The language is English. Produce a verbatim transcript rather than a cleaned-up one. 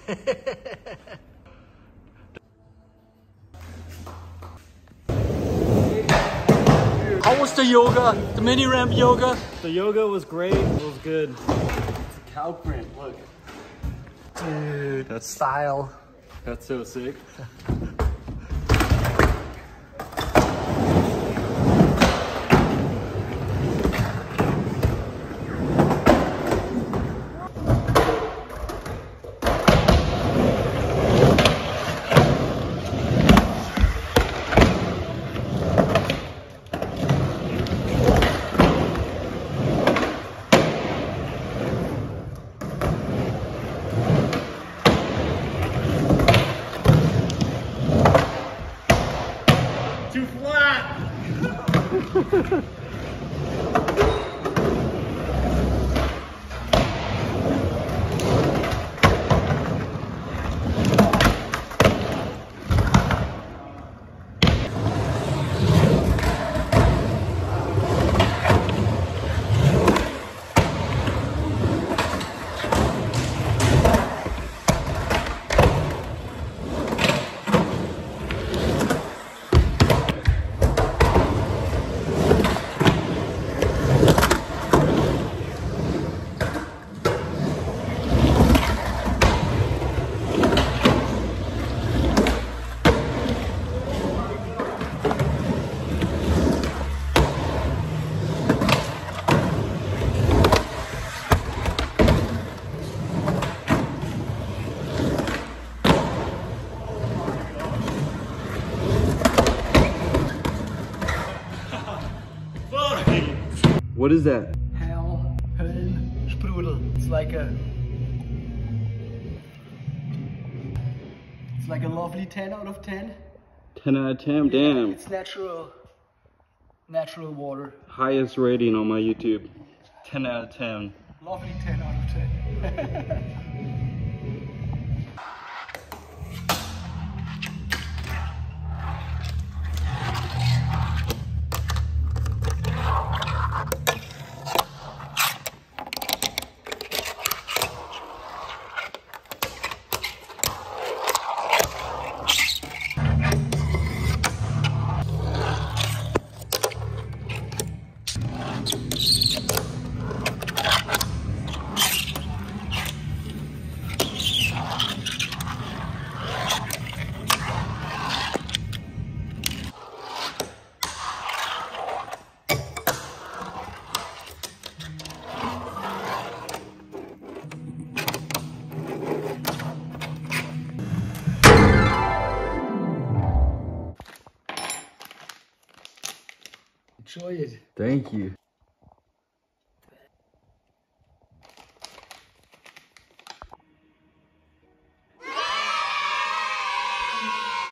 How was the yoga? The mini ramp yoga? The yoga was great. It was good. It's a cow print. Look. Dude, that's style. That's so sick. Too flat! What is that? Hell, Höllen, Sprudel. It's like a, it's like a lovely ten out of ten. ten out of ten, damn. It's natural, natural water. Highest rating on my YouTube. ten out of ten. Lovely ten out of ten. Enjoy it. Thank you.